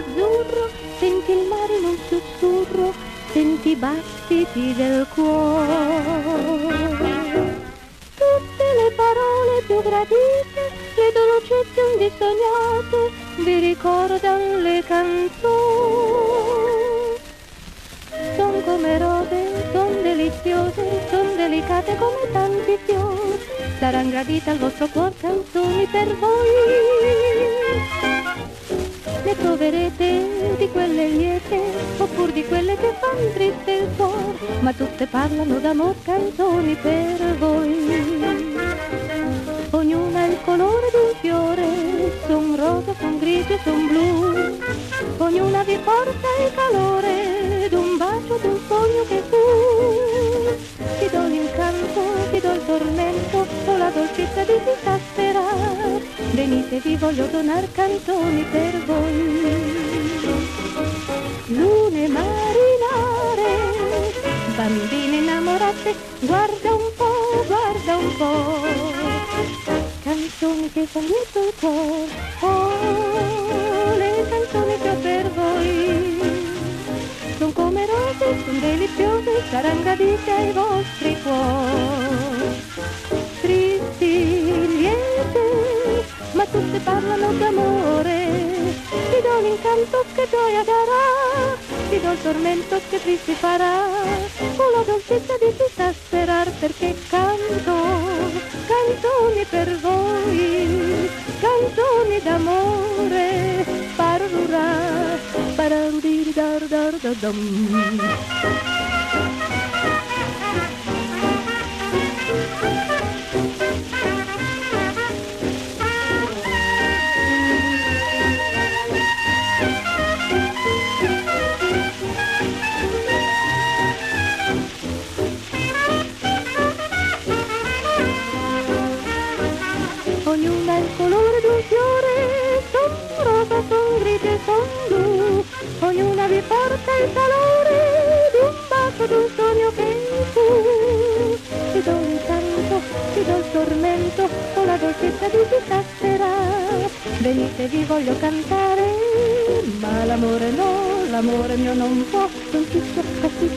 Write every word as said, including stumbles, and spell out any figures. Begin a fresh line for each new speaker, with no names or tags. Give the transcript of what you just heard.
azzurro, senti il mare in un sussurro, senti i battiti del cuore. Tutte le parole più gradite, le dolcezze indisognate, vi ricordano le canzoni. Son come rose, son deliziose, son delicate come tanti fiori, saranno gradite al vostro cuor canzoni per voi. Ne troverete di quelle liete, oppure di quelle che fanno triste il cuore, ma tutte parlano d'amor, canzoni per voi. Ognuna ha il colore di un fiore, son rosa, son grigio, son blu, ognuna vi porta il calore d'un bacio, d'un sogno che fu. Ti do l'incanto, ti do il tormento, o la dolcezza di chi sa sperare, venite vi voglio donar canzoni per voi. Lune marinare, bambine innamorate, guarda un po', guarda un po', canzoni che fanno lieto il cuore, oh, le canzoni che ho per voi. Son come rose, son deliziose, saranno gradite ai vostri cuori. Tristi, liete, ma tutte parlano d'amore. Ti do l'incanto che gioia darà, ti do il tormento che tristi farà, o la dolcezza di chi sa sperar, perché canto canzoni per voi, canzoni d'amore, parurà, pararudiri dar dar da dam. Ognuna ha il colore d'un fiore, son rosa, son grigio, son blu, ognuna vi porta il calore d'un bacio, d'un sogno che fu. Ti do l'incanto, ti do il tormento, o la dolcezza di chi passerà, venite vi voglio cantare, ma l'amore no, l'amore mio non può, non si sa,